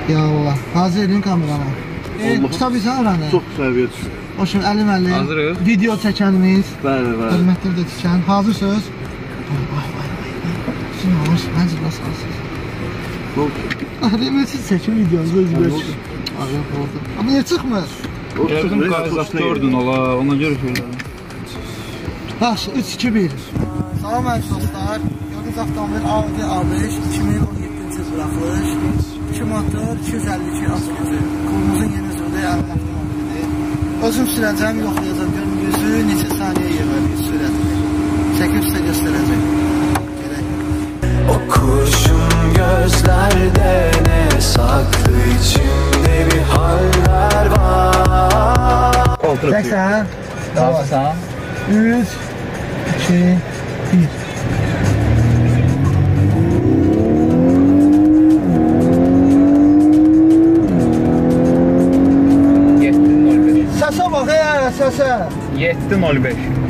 Ya Allah. Hazır edin kameranı. Kısa bir saniye. Çox səviyyə düşür. O şimdi əlim. Hazırıq. Video çəkənimiz. Bəli. Hörmətli də çəkən. Hazırsınız? Vay. Şimdi hoş. Məncə nasıl hazırsınız? Ne oldu? Deməsiz çəkin videonuzu özü görür. Ayaq oldu. Amma yer çıxmır. Yardım qayzaqdırdın ola, ona görə söylədim. Yaxşı, 3-2-1. Salam əziz dostlar. Gördüyünüz avtomobil Audi A5 2017-ci buraxılış. 2 motor, 252 az gücü. Qolumuzun yeni sürüdə əlim avtomobilidir. Özüm sürəcəm, yoxlayacam. Görün yüzü neçə saniyə yığır sürətini. Çəkib sizə göstərəcək. O kurşun gözlerde ne saklı içimde bir haller var. 80. Hazırsan? 3, 2, 1. Səsə bax, səsə. 7.05.